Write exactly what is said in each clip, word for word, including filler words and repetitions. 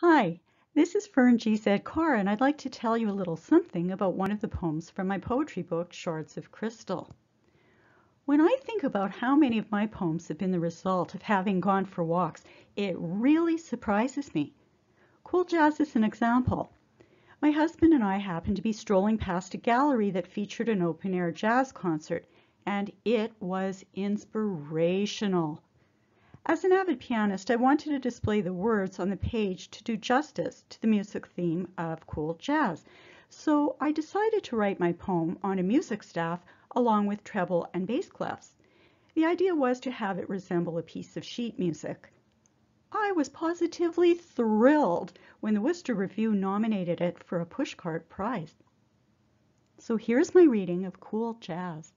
Hi, this is Fern G. Carr, and I'd like to tell you a little something about one of the poems from my poetry book, Shards of Crystal. When I think about how many of my poems have been the result of having gone for walks, it really surprises me. Cool Jazz is an example. My husband and I happened to be strolling past a gallery that featured an open-air jazz concert, and it was inspirational. As an avid pianist, I wanted to display the words on the page to do justice to the music theme of cool jazz. So I decided to write my poem on a music staff along with treble and bass clefs. The idea was to have it resemble a piece of sheet music. I was positively thrilled when the Worcester Review nominated it for a pushcart prize. So here's my reading of Cool Jazz.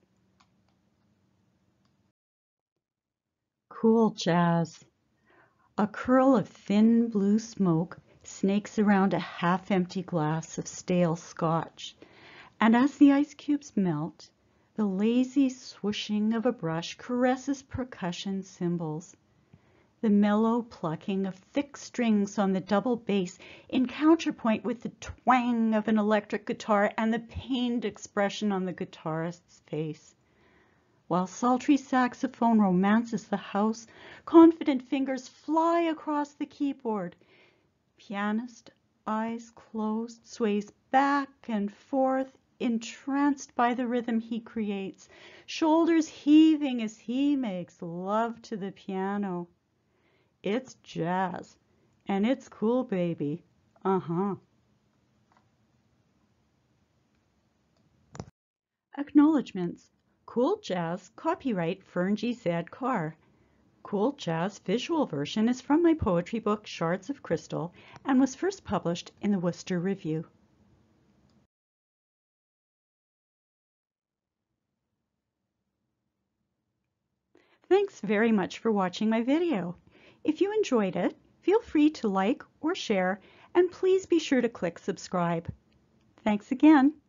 Cool Jazz. A curl of thin blue smoke snakes around a half-empty glass of stale scotch, and as the ice cubes melt, the lazy swooshing of a brush caresses percussion cymbals. The mellow plucking of thick strings on the double bass in counterpoint with the twang of an electric guitar and the pained expression on the guitarist's face. While sultry saxophone romances the house, confident fingers fly across the keyboard. Pianist, eyes closed, sways back and forth, entranced by the rhythm he creates, shoulders heaving as he makes love to the piano. It's jazz, and it's cool, baby. Uh-huh. Acknowledgements. Cool Jazz, copyright Fern G. Carr. Cool Jazz visual version is from my poetry book Shards of Crystal and was first published in the Worcester Review. Thanks very much for watching my video. If you enjoyed it, feel free to like or share, and please be sure to click subscribe. Thanks again.